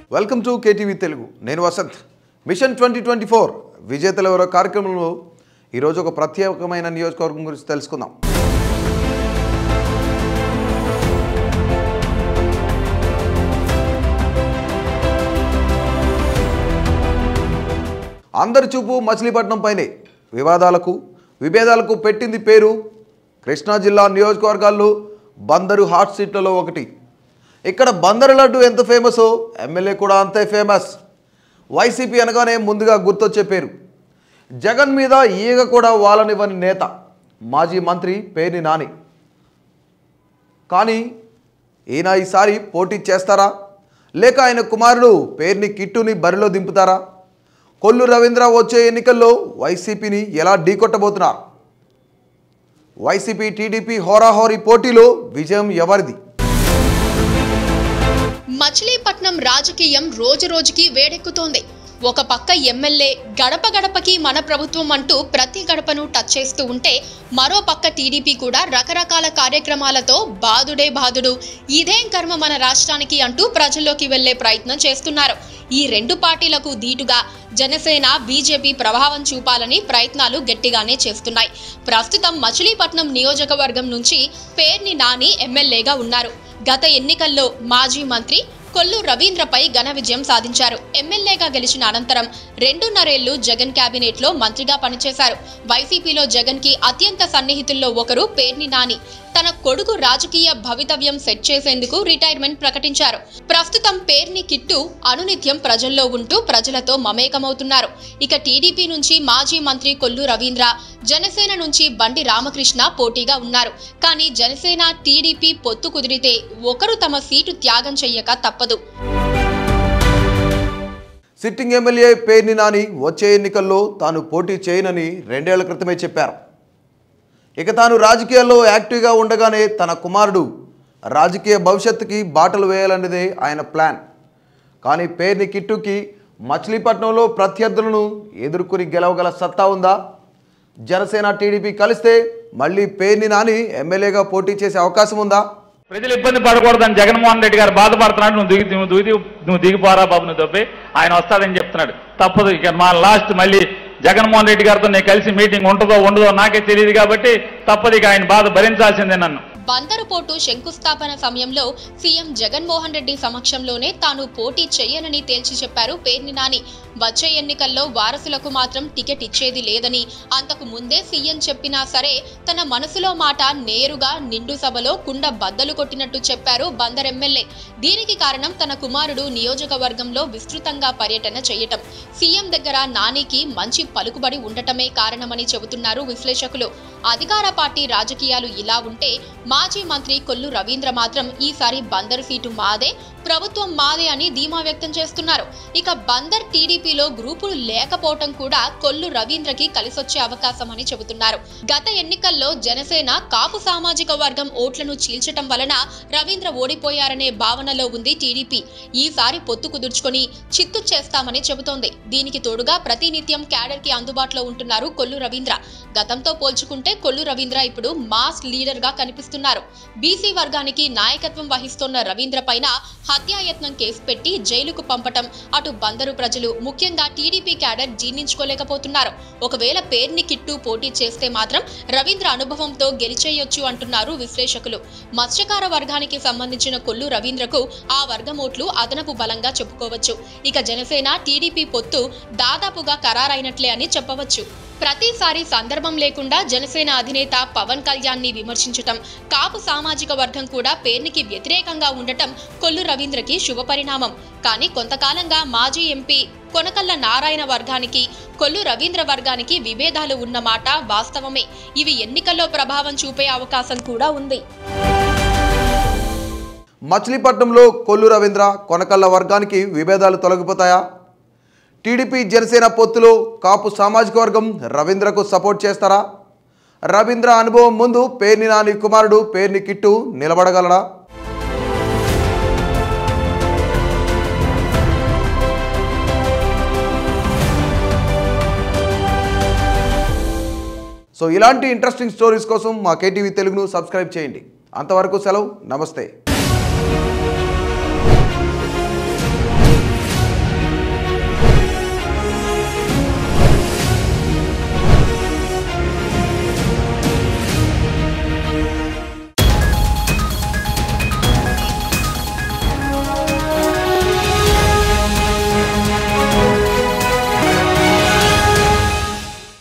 Welcome to KTV Telugu. నేను Vasant. Machine 2024 విజేతల ఎవరో కార్యక్రమంలో ఈరోజు ఒక ప్రత్యేకమైన నియోజకవర్గం గురించి తెలుసుకుందాం. అందరి చూపు మచిలీపట్నం పైనే. విభేదాలకు పెట్టింది పేరు. కృష్ణా జిల్లా నియోజకవర్గాల్లో బందరు హాట్ సీట్లలో ఒకటి. ఇక్కడ బందరు లడ్డు ఎంత ఫేమసో ఎమ్మెల్యే కూడా అంతే ఫేమస్. వైసీపీ అనగానే ముందుగా గుర్తొచ్చే పేరు. జగన్ మీద ఈగ కూడా వాలనివ్వని నేత మాజీ మంత్రి పేర్ని నాని. కానీ ఈయన ఈసారి పోటీ చేస్తారా, లేక ఆయన కుమారుడు పేర్ని కిట్టుని బరిలో దింపుతారా? కొల్లు రవీంద్ర వచ్చే ఎన్నికల్లో వైసీపీని ఎలా ఢీకొట్టబోతున్నారు? వైసీపీ టీడీపీ హోరాహోరీ పోటీలో విజయం ఎవరిది? మచిలీపట్నం రాజకీయం రోజురోజుకి వేడెక్కుతోంది. ఒక పక్క ఎమ్మెల్యే గడప గడపకి మన ప్రభుత్వం అంటూ ప్రతి గడపను టచ్ చేస్తూ ఉంటే, మరో పక్క టీడీపీ కూడా రకరకాల కార్యక్రమాలతో బాదుడు ఇదేం కర్మ మన రాష్ట్రానికి అంటూ ప్రజల్లోకి వెళ్లే ప్రయత్నం చేస్తున్నారు. ఈ రెండు పార్టీలకు దీటుగా జనసేన, బీజేపీ ప్రభావం చూపాలని ప్రయత్నాలు గట్టిగానే చేస్తున్నాయి. ప్రస్తుతం మచిలీపట్నం నియోజకవర్గం నుంచి పేర్ని నాని ఎమ్మెల్యేగా ఉన్నారు. గత ఎన్నికల్లో మాజీ మంత్రి కొల్లు రవీంద్రపై ఘన విజయం సాధించారు. ఎమ్మెల్యేగా గెలిచిన అనంతరం 2.5 ఏళ్లు జగన్ కేబినెట్ లో మంత్రిగా పనిచేశారు. వైసీపీలో జగన్ కి అత్యంత సన్నిహితుల్లో ఒకరు పేర్ని నాని. తన కొడుకు రాజకీయ భవితవ్యం సెట్ చేసేందుకు రిటైర్మెంట్ ప్రకటించారు. ప్రస్తుతం పేర్ని కిట్టు అనునిత్యం ప్రజల్లో ఉంటూ ప్రజలతో మమేకమవుతున్నారు. ఇక టీడీపీ నుంచి మాజీ మంత్రి కొల్లు రవీంద్ర, జనసేన నుంచి బండి రామకృష్ణ పోటీగా ఉన్నారు. కానీ జనసేన టీడీపీ పొత్తు కుదిరితే ఒకరు తమ సీటు త్యాగం చెయ్యక తప్పదు. సిట్టింగ్ ఎమ్మెల్యే పేర్ని నాని వచ్చే ఎన్నికల్లో తాను పోటీ చేయనని 2 ఏళ్ల క్రితమే చెప్పారు. ఇక తాను రాజకీయాల్లో యాక్టివ్గా ఉండగానే తన కుమారుడు రాజకీయ భవిష్యత్తుకి బాటలు వేయాలన్నదే ఆయన ప్లాన్. కానీ పేర్ని కిట్టుకి మచిలీపట్నంలో ప్రత్యర్థులను ఎదుర్కొని గెలవగల సత్తా ఉందా? జనసేన టీడీపీ కలిస్తే మళ్ళీ పేర్ని నాని ఎమ్మెల్యేగా పోటీ చేసే అవకాశం ఉందా? ప్రజలు ఇబ్బంది పడకూడదని జగన్మోహన్ రెడ్డి గారు బాధపడుతున్నాడు. నువ్వు దిగిపోరా బాబు, నువ్వు తప్పి ఆయన వస్తాడని చెప్తున్నాడు. తప్పదు. ఇక మా లాస్ట్ మళ్ళీ జగన్మోహన్ రెడ్డి గారితో నేను కలిసి మీటింగ్ ఉంటుందో ఉండదో నాకే తెలియదు కాబట్టి తప్పదు. ఇక ఆయన బాధ భరించాల్సిందే. నన్ను బందరుపోటు శంకుస్థాపన సమయంలో సీఎం జగన్మోహన్ రెడ్డి సమక్షంలోనే తాను పోటీ చేయనని తేల్చి చెప్పారు పేర్ని నాని. వచ్చే ఎన్నికల్లో వారసులకు మాత్రం టికెట్ ఇచ్చేది లేదని, అంతకు ముందే సీఎం చెప్పినా సరే తన మనసులో మాట నేరుగా నిండు సభలో కుండ బద్దలు కొట్టినట్టు చెప్పారు బందర్ ఎమ్మెల్యే. దీనికి కారణం తన కుమారుడు నియోజకవర్గంలో విస్తృతంగా పర్యటన చేయటం, సీఎం దగ్గర నానికి మంచి పలుకుబడి ఉండటమే కారణమని చెబుతున్నారు విశ్లేషకులు. అధికార పార్టీ రాజకీయాలు ఇలా ఉంటే మాజీ మంత్రి కొల్లు రవీంద్ర మాత్రం ఈసారి బందర్ సీటు మాదే, ప్రభుత్వం మాదే అని ధీమా వ్యక్తం చేస్తున్నారు. ఇక బందర్ టీడీపీలో గ్రూపులు లేకపోవటం కూడా కొల్లు రవీంద్రకి కలిసొచ్చే అవకాశం అని చెబుతున్నారు. గత ఎన్నికల్లో జనసేన కాపు సామాజిక వర్గం ఓట్లను చీల్చటం వలన రవీంద్ర ఓడిపోయారనే భావనలో ఉంది టీడీపీ. ఈసారి పొత్తు కుదుర్చుకొని చిత్తు చేస్తామని చెబుతోంది. దీనికి తోడుగా ప్రతినిత్యం క్యాడర్ కి అందుబాటులో ఉంటున్నారు కొల్లు రవీంద్ర. గతంతో పోల్చుకుంటే కొల్లు రవీంద్ర ఇప్పుడు మాస్ లీడర్ గా కనిపిస్తున్నారు. బీసీ వర్గానికి నాయకత్వం వహిస్తున్న రవీంద్ర పైన హత్యాయత్నం కేసు పెట్టి జైలుకు పంపటం అటు బందరు ప్రజలు, ముఖ్యంగా టీడీపీ క్యాడర్ జీర్ణించుకోలేకపోతున్నారు. ఒకవేళ పేర్ని కిట్టు పోటీ చేస్తే మాత్రం రవీంద్ర అనుభవంతో గెలిచేయొచ్చు అంటున్నారు విశ్లేషకులు. మత్స్యకార వర్గానికి సంబంధించిన కొల్లు రవీంద్రకు ఆ వర్గం ఓట్లు అదనపు బలంగా చెప్పుకోవచ్చు. ఇక జనసేన టీడీపీ పొత్తు దాదాపుగా ఖరారైనట్లే అని చెప్పవచ్చు. ప్రతిసారి సందర్భం లేకుండా జనసేన అధినేత పవన్ కళ్యాణ్ ని విమర్శించటం, కాపు సామాజిక వర్గం కూడా పేర్నికి వ్యతిరేకంగా ఉండటం కొల్లు రవీంద్రకి శుభపరిణామం. కానీ కొంతకాలంగా మాజీ ఎంపీ కొనకళ్ళ నారాయణ వర్గానికి, కొల్లు రవీంద్ర వర్గానికి విభేదాలు ఉన్నమాట వాస్తవమే. ఇవి ఎన్నికల్లో ప్రభావం చూపే అవకాశం కూడా ఉంది. మచిలీపట్నంలో కొల్లు రవీంద్ర, కొనకళ్ళ వర్గానికి విభేదాలు తొలగిపోతాయా? టీడీపీ జనసేన పొత్తులో కాపు సామాజిక వర్గం రవీంద్రకు సపోర్ట్ చేస్తారా? రవీంద్ర అనుభవం ముందు పేర్ని నాని కుమారుడు పేర్ని కిట్టు నిలబడగలడా? సో ఇలాంటి ఇంట్రెస్టింగ్ స్టోరీస్ కోసం మా కేటీవీ తెలుగును సబ్స్క్రైబ్ చేయండి. అంతవరకు సెలవు. నమస్తే.